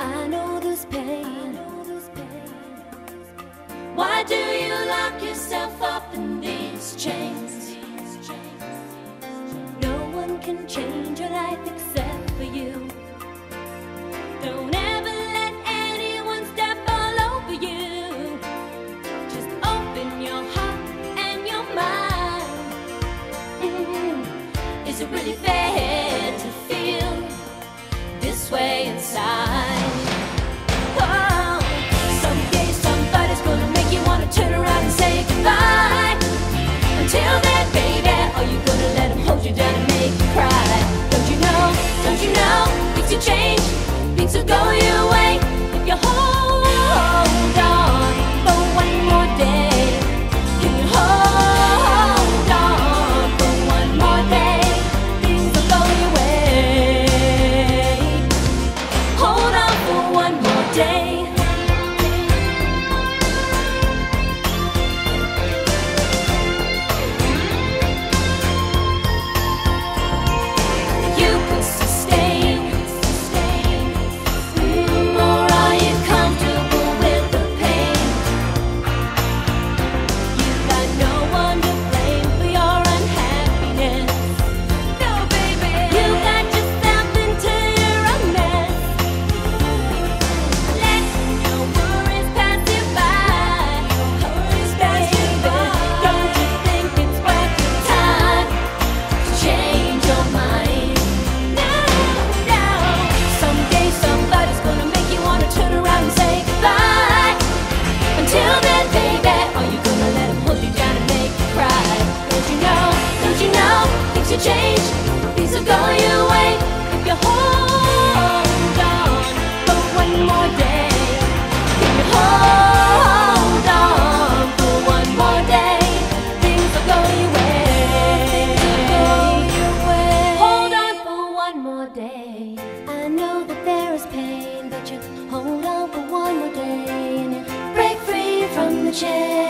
I know this pain. Why do you lock yourself up in these chains? No one can change your life except for you. Don't ever let anyone step all over you. Just open your heart and your mind. Is it really fair to feel this way inside? Oh, someday somebody's gonna make you wanna turn around and say goodbye. Until then, baby, are you gonna let him hold you down and make you cry? Don't you know, things will change, things will go your way if you hold on for one more day. Can you hold on for one more day? Things will go your way. Hold on for one more day. You can sustain, or are you comfortable with the pain? You got no one to blame for your unhappiness. No, baby, you got yourself into your own mess. Let your worries pass you by. Don't you think it's worth your time to change your mind? No. Someday somebody's gonna make you wanna turn around and say goodbye. Until then, baby, are you gonna let him hold you down and make you cry? Don't you know, things will change, things will go your way if you hold on for one more day. If you hold on for one more day, things will go your way. Hold on for one more day. I know that there is pain, but you hold on for one more day and you break free from the chain.